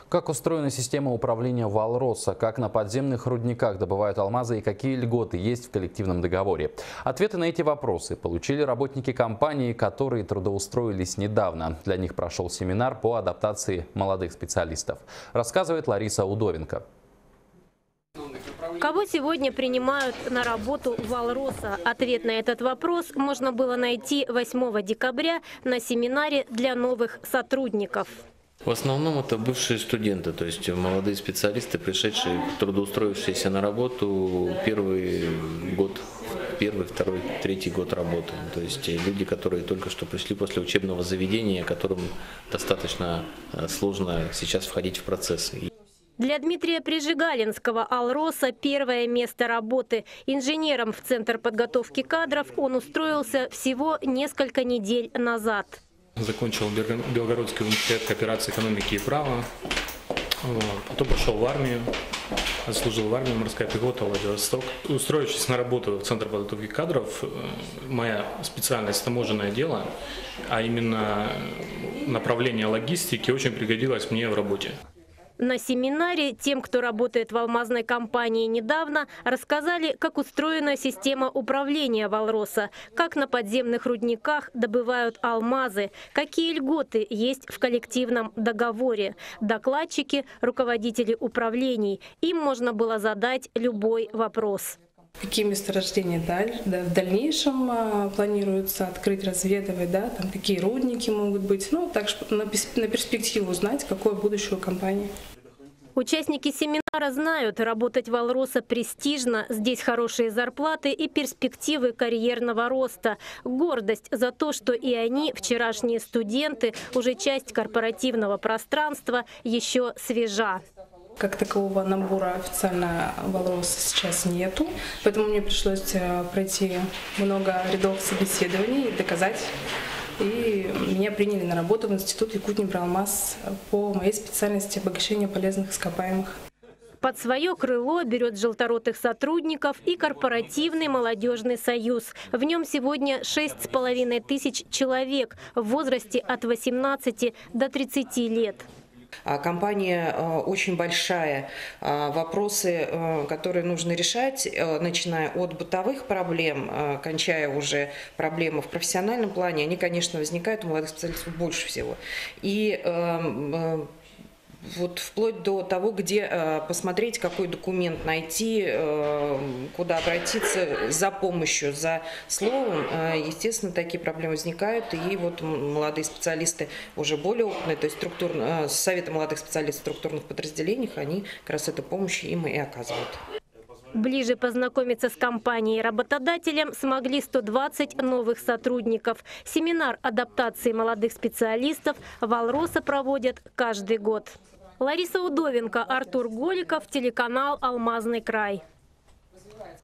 Как устроена система управления Валроса, как на подземных рудниках добывают алмазы и какие льготы есть в коллективном договоре? Ответы на эти вопросы получили работники компании, которые трудоустроились недавно. Для них прошел семинар по адаптации молодых специалистов. Рассказывает Лариса Удовенко. Кого сегодня принимают на работу в Валроса? Ответ на этот вопрос можно было найти 8 декабря на семинаре для новых сотрудников. В основном это бывшие студенты, то есть молодые специалисты, пришедшие, трудоустроившиеся на работу первый год, первый, второй, третий год работы. То есть люди, которые только что пришли после учебного заведения, которым достаточно сложно сейчас входить в процессы. Для Дмитрия Прижигалинского Алроса первое место работы. Инженером в Центр подготовки кадров он устроился всего несколько недель назад. Закончил Белгородский университет кооперации, экономики и права. Потом пошел в армию, отслужил в армии, морская пехота, Владивосток. Устроившись на работу в Центр подготовки кадров, моя специальность – таможенное дело, а именно направление логистики очень пригодилось мне в работе. На семинаре тем, кто работает в алмазной компании недавно, рассказали, как устроена система управления Валроса, как на подземных рудниках добывают алмазы, какие льготы есть в коллективном договоре. Докладчики – руководители управлений. Им можно было задать любой вопрос. Какие месторождения в дальнейшем планируется открыть, разведывать, там какие рудники могут быть, так что на перспективу узнать, какое будущее у компании. Участники семинара знают, работать в Валроса престижно, здесь хорошие зарплаты и перспективы карьерного роста. Гордость за то, что и они, вчерашние студенты, уже часть корпоративного пространства, еще свежа. Как такового набора официально Валроса сейчас нету, поэтому мне пришлось пройти много рядов собеседований и доказать. И меня приняли на работу в Институт Якутнебралмаз по моей специальности обогащения полезных ископаемых. Под свое крыло берет желторотых сотрудников и корпоративный молодежный союз. В нем сегодня 6500 человек в возрасте от 18 до 30 лет. Компания очень большая. Вопросы, которые нужно решать, начиная от бытовых проблем, кончая уже проблемы в профессиональном плане, они, конечно, возникают у молодых специалистов больше всего. И вот вплоть до того, где посмотреть, какой документ найти, куда обратиться за помощью, за словом, естественно, такие проблемы возникают. И вот молодые специалисты уже более опытные, то есть Советы молодых специалистов в структурных подразделениях, они как раз эту помощь им и оказывают. Ближе познакомиться с компанией и работодателем смогли 120 новых сотрудников. Семинар адаптации молодых специалистов Валроса проводят каждый год. Лариса Удовенко, Артур Голиков, телеканал «Алмазный край».